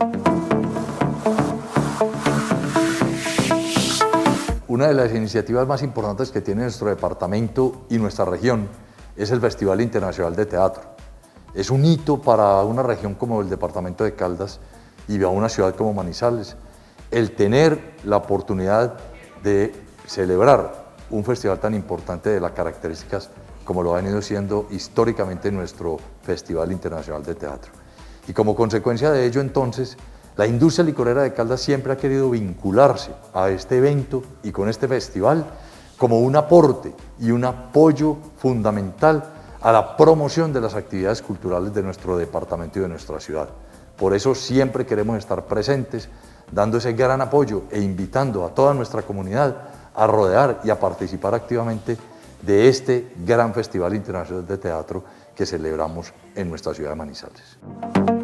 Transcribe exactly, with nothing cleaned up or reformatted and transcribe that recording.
Una de las iniciativas más importantes que tiene nuestro departamento y nuestra región es el Festival Internacional de Teatro. Es un hito para una región como el departamento de Caldas y a una ciudad como Manizales, el tener la oportunidad de celebrar un festival tan importante de las características como lo ha venido siendo históricamente nuestro Festival Internacional de Teatro. Y como consecuencia de ello, entonces, la industria licorera de Caldas siempre ha querido vincularse a este evento y con este festival como un aporte y un apoyo fundamental a la promoción de las actividades culturales de nuestro departamento y de nuestra ciudad. Por eso siempre queremos estar presentes, dando ese gran apoyo e invitando a toda nuestra comunidad a rodear y a participar activamente de este gran Festival Internacional de Teatro que celebramos en nuestra ciudad de Manizales.